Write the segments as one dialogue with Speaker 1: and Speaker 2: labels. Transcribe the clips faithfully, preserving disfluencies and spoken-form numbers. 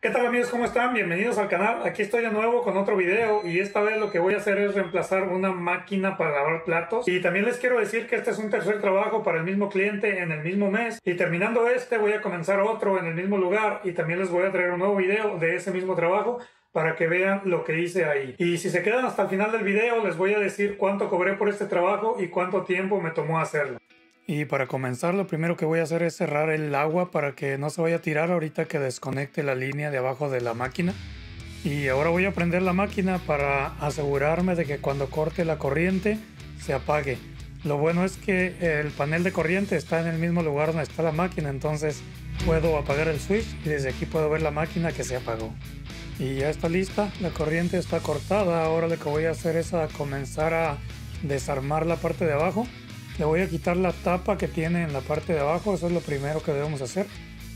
Speaker 1: ¿Qué tal amigos? ¿Cómo están? Bienvenidos al canal. Aquí estoy de nuevo con otro video y esta vez lo que voy a hacer es reemplazar una máquina para lavar platos. Y también les quiero decir que este es un tercer trabajo para el mismo cliente en el mismo mes. Y terminando este voy a comenzar otro en el mismo lugar y también les voy a traer un nuevo video de ese mismo trabajo para que vean lo que hice ahí. Y si se quedan hasta el final del video les voy a decir cuánto cobré por este trabajo y cuánto tiempo me tomó hacerlo. Y para comenzar, lo primero que voy a hacer es cerrar el agua para que no se vaya a tirar ahorita que desconecte la línea de abajo de la máquina. Y ahora voy a prender la máquina para asegurarme de que cuando corte la corriente se apague. Lo bueno es que el panel de corriente está en el mismo lugar donde está la máquina, entonces puedo apagar el switch y desde aquí puedo ver la máquina que se apagó. Y ya está lista, la corriente está cortada. Ahora lo que voy a hacer es a comenzar a desarmar la parte de abajo. Le voy a quitar la tapa que tiene en la parte de abajo, eso es lo primero que debemos hacer.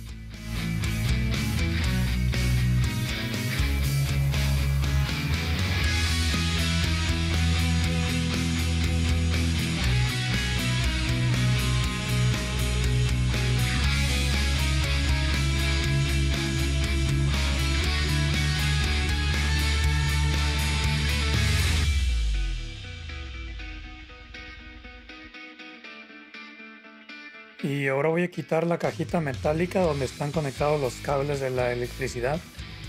Speaker 1: Y ahora voy a quitar la cajita metálica donde están conectados los cables de la electricidad.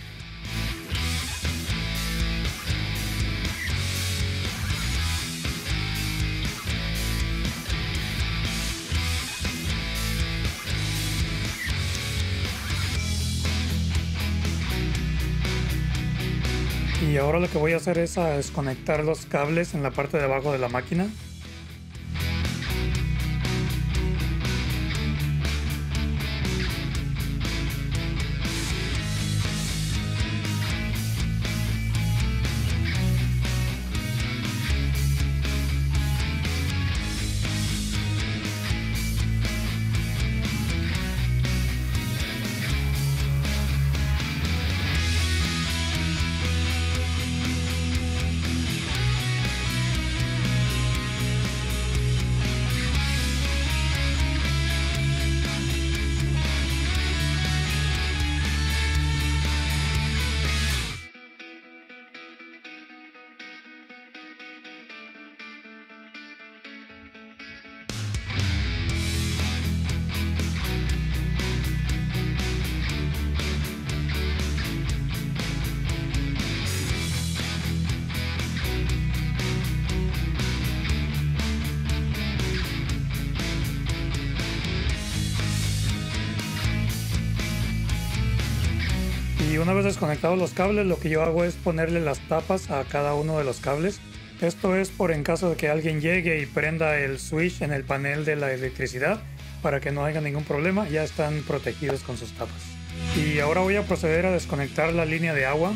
Speaker 1: Y ahora lo que voy a hacer es a desconectar los cables en la parte de abajo de la máquina. Y una vez desconectados los cables, lo que yo hago es ponerle las tapas a cada uno de los cables. Esto es por en caso de que alguien llegue y prenda el switch en el panel de la electricidad, para que no haya ningún problema, ya están protegidos con sus tapas. Y ahora voy a proceder a desconectar la línea de agua.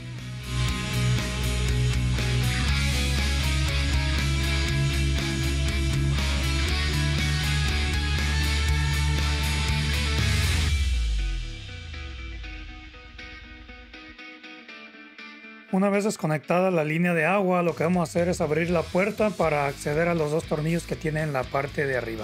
Speaker 1: Una vez desconectada la línea de agua, lo que vamos a hacer es abrir la puerta para acceder a los dos tornillos que tiene en la parte de arriba.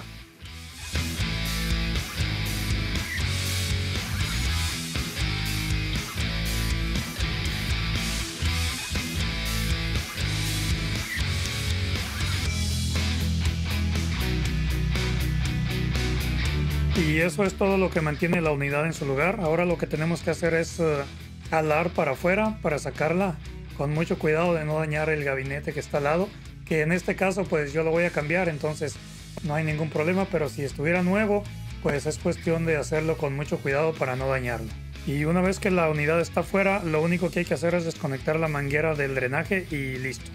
Speaker 1: Y eso es todo lo que mantiene la unidad en su lugar. Ahora lo que tenemos que hacer es uh, jalar para afuera para sacarla con mucho cuidado de no dañar el gabinete que está al lado, que en este caso pues yo lo voy a cambiar, entonces no hay ningún problema, pero si estuviera nuevo pues es cuestión de hacerlo con mucho cuidado para no dañarlo. Y una vez que la unidad está fuera, lo único que hay que hacer es desconectar la manguera del drenaje y listo.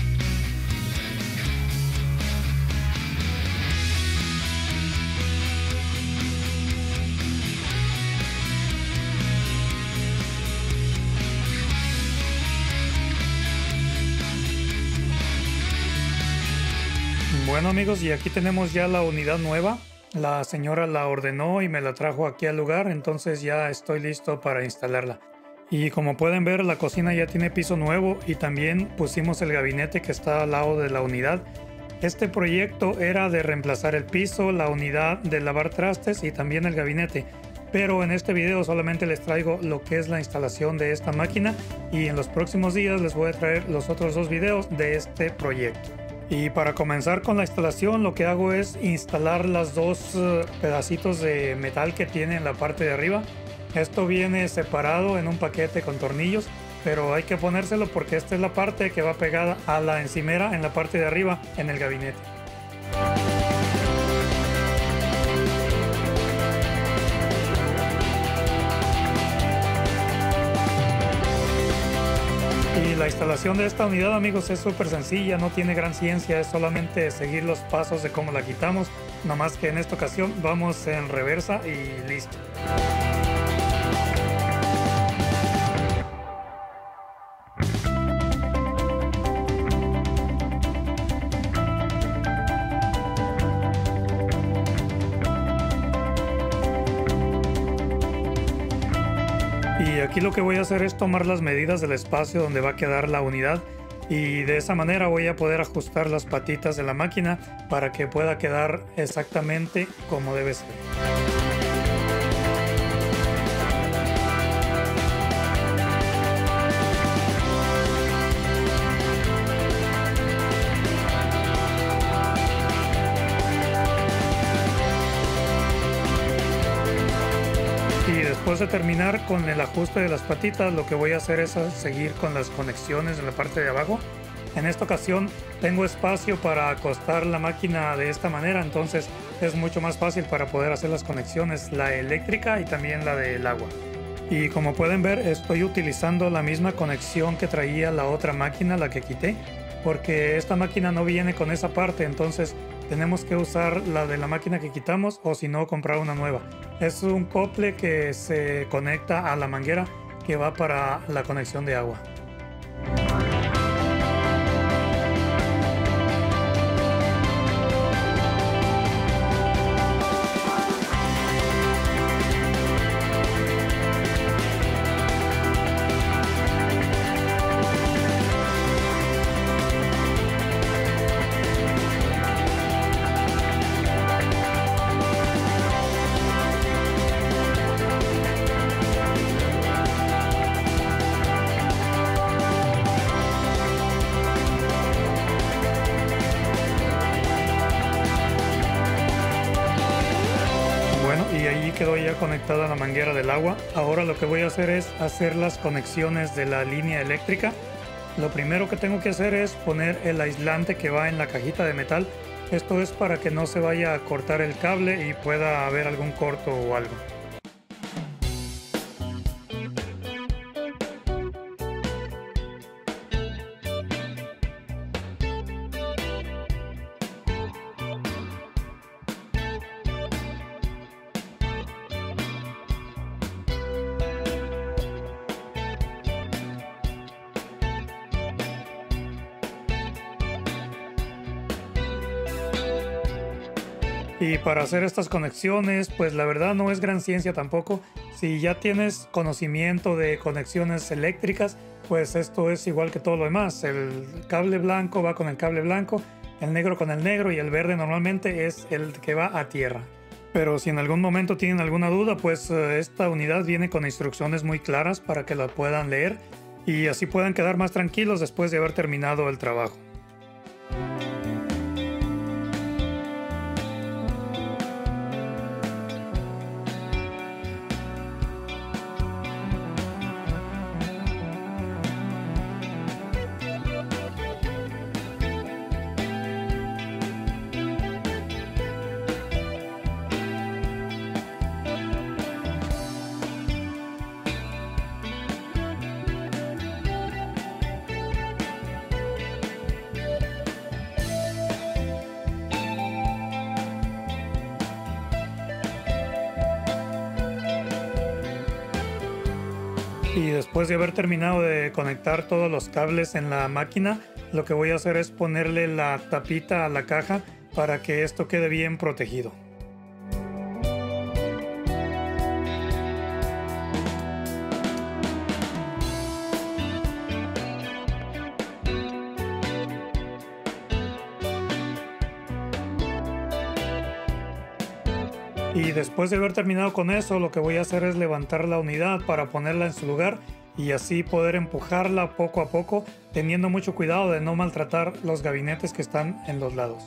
Speaker 1: Bueno amigos, y aquí tenemos ya la unidad nueva. La señora la ordenó y me la trajo aquí al lugar, entonces ya estoy listo para instalarla. Y como pueden ver, la cocina ya tiene piso nuevo y también pusimos el gabinete que está al lado de la unidad. Este proyecto era de reemplazar el piso, la unidad de lavar trastes y también el gabinete. pero en este video solamente les traigo lo que es la instalación de esta máquina y en los próximos días les voy a traer los otros dos videos de este proyecto. Y para comenzar con la instalación, lo que hago es instalar las dos uh, pedacitos de metal que tiene en la parte de arriba. Esto viene separado en un paquete con tornillos, pero hay que ponérselo porque esta es la parte que va pegada a la encimera en la parte de arriba en el gabinete. Y la instalación de esta unidad, amigos, es súper sencilla, no tiene gran ciencia, es solamente seguir los pasos de cómo la quitamos, nada más que en esta ocasión vamos en reversa y listo. Y aquí lo que voy a hacer es tomar las medidas del espacio donde va a quedar la unidad y de esa manera voy a poder ajustar las patitas de la máquina para que pueda quedar exactamente como debe ser. Y después de terminar con el ajuste de las patitas, lo que voy a hacer es seguir con las conexiones en la parte de abajo. En esta ocasión tengo espacio para acostar la máquina de esta manera, entonces es mucho más fácil para poder hacer las conexiones, la eléctrica y también la del agua. Y como pueden ver, estoy utilizando la misma conexión que traía la otra máquina, la que quité, porque esta máquina no viene con esa parte, entonces tenemos que usar la de la máquina que quitamos o si no comprar una nueva. Es un cople que se conecta a la manguera que va para la conexión de agua. Y ahí quedó ya conectada la manguera del agua. Ahora lo que voy a hacer es hacer las conexiones de la línea eléctrica. Lo primero que tengo que hacer es poner el aislante que va en la cajita de metal. Esto es para que no se vaya a cortar el cable y pueda haber algún corto o algo. Y para hacer estas conexiones, pues la verdad no es gran ciencia tampoco. Si ya tienes conocimiento de conexiones eléctricas, pues esto es igual que todo lo demás. El cable blanco va con el cable blanco, el negro con el negro y el verde normalmente es el que va a tierra. Pero si en algún momento tienen alguna duda, pues esta unidad viene con instrucciones muy claras para que la puedan leer y así puedan quedar más tranquilos después de haber terminado el trabajo. Y después de haber terminado de conectar todos los cables en la máquina, lo que voy a hacer es ponerle la tapita a la caja para que esto quede bien protegido. Y después de haber terminado con eso, lo que voy a hacer es levantar la unidad para ponerla en su lugar y así poder empujarla poco a poco, teniendo mucho cuidado de no maltratar los gabinetes que están en los lados.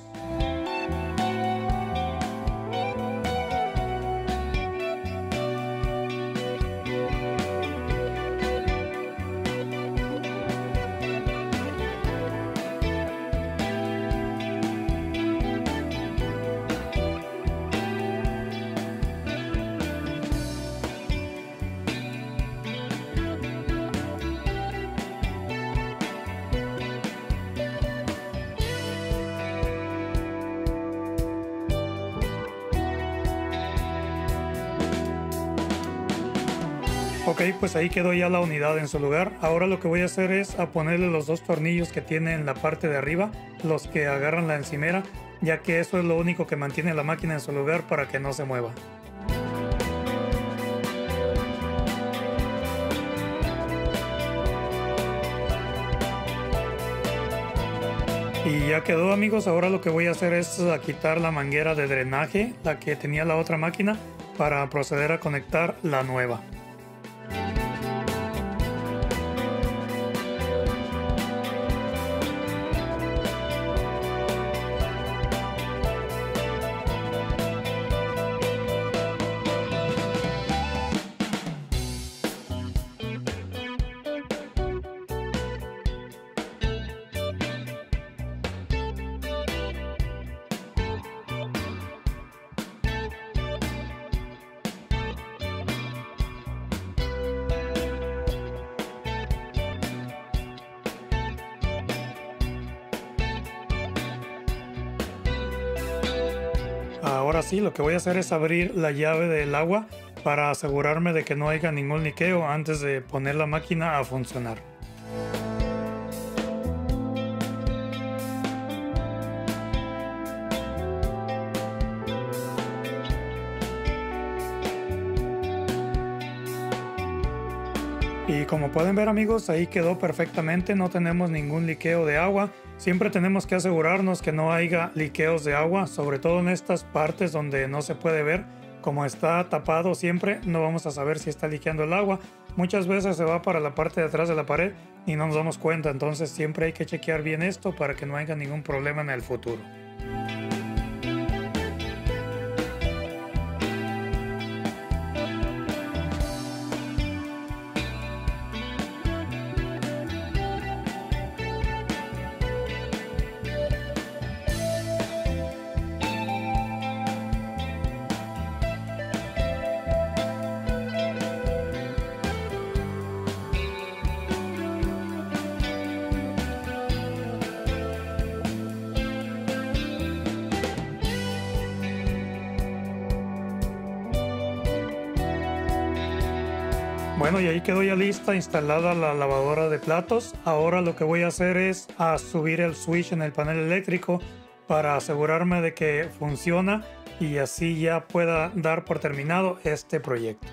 Speaker 1: Ok, pues ahí quedó ya la unidad en su lugar. Ahora lo que voy a hacer es a ponerle los dos tornillos que tiene en la parte de arriba, los que agarran la encimera, ya que eso es lo único que mantiene la máquina en su lugar para que no se mueva. Y ya quedó, amigos. Ahora lo que voy a hacer es a quitar la manguera de drenaje, la que tenía la otra máquina, para proceder a conectar la nueva. Ahora sí, lo que voy a hacer es abrir la llave del agua para asegurarme de que no haya ningún liqueo antes de poner la máquina a funcionar. Y como pueden ver, amigos, ahí quedó perfectamente, no tenemos ningún liqueo de agua. Siempre tenemos que asegurarnos que no haya liqueos de agua, sobre todo en estas partes donde no se puede ver. Como está tapado siempre, no vamos a saber si está liqueando el agua. Muchas veces se va para la parte de atrás de la pared y no nos damos cuenta, entonces siempre hay que chequear bien esto para que no haya ningún problema en el futuro. Bueno, y ahí quedó ya lista, instalada la lavadora de platos. Ahora lo que voy a hacer es a subir el switch en el panel eléctrico para asegurarme de que funciona y así ya pueda dar por terminado este proyecto.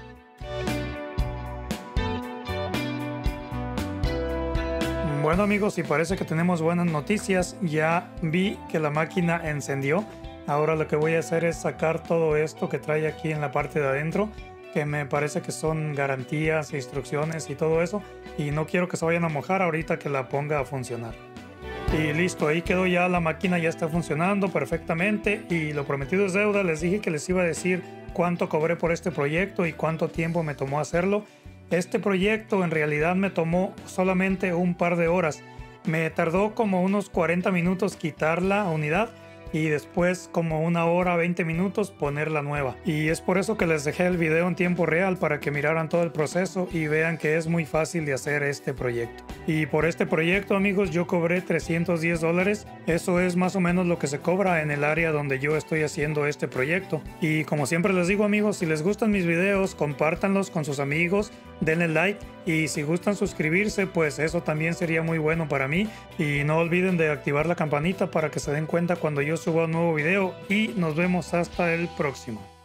Speaker 1: Bueno, amigos, y parece que tenemos buenas noticias. Ya vi que la máquina encendió. Ahora lo que voy a hacer es sacar todo esto que trae aquí en la parte de adentro, que me parece que son garantías, instrucciones y todo eso, y no quiero que se vayan a mojar ahorita que la ponga a funcionar. Y listo, ahí quedó ya, la máquina ya está funcionando perfectamente y lo prometido es deuda. Les dije que les iba a decir cuánto cobré por este proyecto y cuánto tiempo me tomó hacerlo. Este proyecto en realidad me tomó solamente un par de horas. Me tardó como unos cuarenta minutos quitar la unidad y después como una hora, veinte minutos poner la nueva. Y es por eso que les dejé el video en tiempo real, para que miraran todo el proceso y vean que es muy fácil de hacer este proyecto. Y por este proyecto, amigos, yo cobré trescientos diez dólares. Eso es más o menos lo que se cobra en el área donde yo estoy haciendo este proyecto. Y como siempre les digo, amigos, si les gustan mis videos, compártanlos con sus amigos, denle like, y si gustan suscribirse, pues eso también sería muy bueno para mí. Y no olviden de activar la campanita para que se den cuenta cuando yo suba un nuevo video, y nos vemos hasta el próximo.